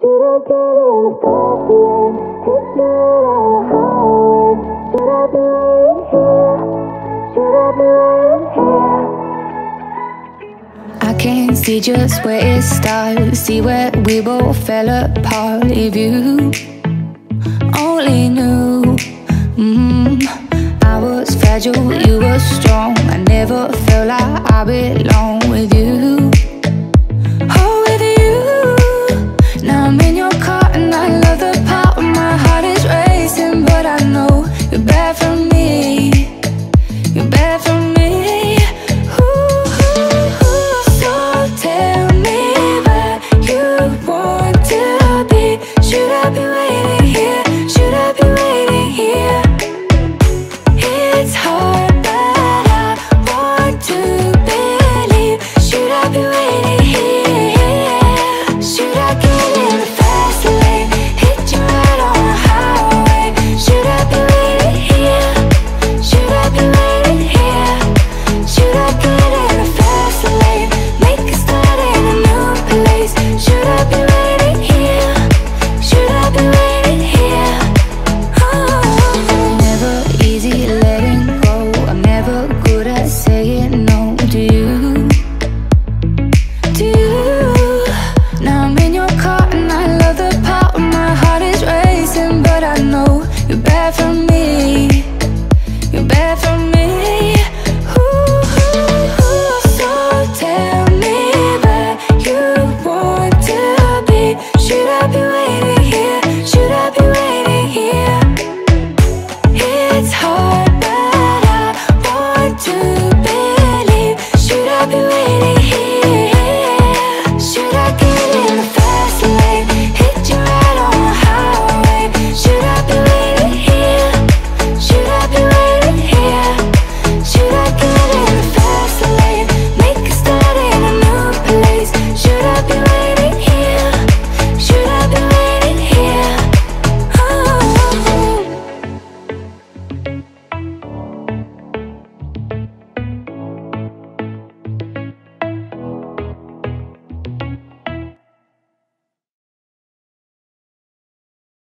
Should I get in the fast lane? Hit you on the highway. Should I be waiting here? Should I be waiting here? I can't see just where it starts, see where we both fell apart. If you only knew, I was fragile, you were strong. I never felt like I belong with you. Oh, with you. Now I'm in your car and I love the part when my heart is racing, but I know you're bad for me. You're bad for me. Should I be waiting here? Should I be waiting here? It's hard, but I want to believe. Should I be waiting here? Should I get in the fast lane? Hit you right on the highway. Should I be waiting here? Should I be waiting here? Should I get in the fast lane? Make a start in a new place. Should I be waiting here? Should I be waiting here? Oh. Never easy letting go. I'm never good at saying no to you. To you. Now I'm in your car and I love the part when my heart is racing, but I know you're bad for me. You're bad for me. So tell me where you want to be. Should I be